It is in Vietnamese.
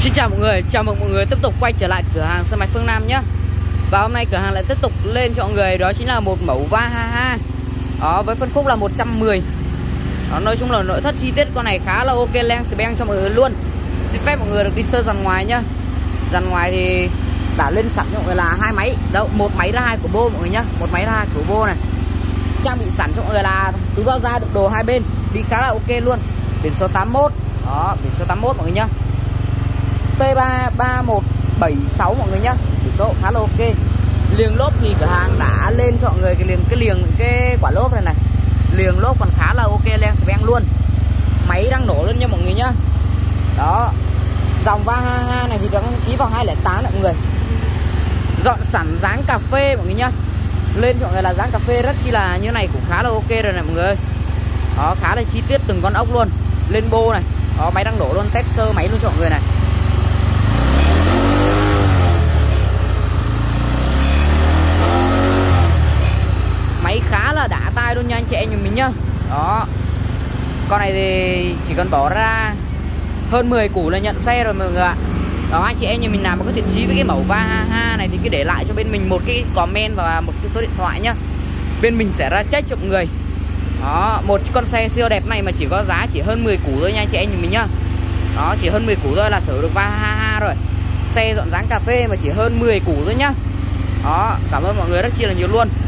Xin chào mọi người, chào mừng mọi người tiếp tục quay trở lại cửa hàng xe máy Phương Nam nhé. Và hôm nay cửa hàng lại tiếp tục lên cho mọi người đó chính là một mẫu Va22 đó, với phân khúc là 110 đó, nói chung là nội thất chi tiết con này khá là ok, len xì beng cho mọi người luôn. Xin phép mọi người được đi sơ dàn ngoài nhá. Dàn ngoài thì đã lên sẵn cho mọi người là hai máy, đâu một máy ra hai của bô mọi người nhá, một máy ra hai của bô này. Trang bị sẵn cho mọi người là túi bao da đựng đồ hai bên, đi khá là ok luôn. Biển số 81 đó, biển số 81 mọi người nhá. T33176 mọi người nhá, biển số khá là ok. Liềng lốp thì cửa hàng đã lên cho mọi người cái quả lốp này, liềng lốp còn khá là ok, len xì beng luôn. Máy đang nổ luôn nha mọi người nhá. Đó, dòng Va22 này thì đăng ký vào 208 này mọi người. Dọn sẵn dáng cà phê mọi người nhá. Lên cho mọi người là dáng cà phê rất chi là như này cũng khá là ok rồi này mọi người. Đó, khá là chi tiết từng con ốc luôn. Lên bô này. Đó, máy đang nổ luôn, test sơ máy luôn cho mọi người này. Máy khá là đã tai luôn nha anh chị em mình nhá. Đó, con này thì chỉ cần bỏ ra hơn 10 củ là nhận xe rồi mọi người ạ. Đó, anh chị em như mình làm một cái thiện chí với cái mẫu Va22 này thì cứ để lại cho bên mình một cái comment và một cái số điện thoại nhá. Bên mình sẽ ra check cho mọi người. Đó, một con xe siêu đẹp này mà chỉ có giá chỉ hơn 10 củ thôi nha anh chị em như mình nhá. Đó, chỉ hơn 10 củ thôi là sở được Va22 rồi. Xe dọn dáng cà phê mà chỉ hơn 10 củ thôi nhá. Đó, cảm ơn mọi người rất chi là nhiều luôn.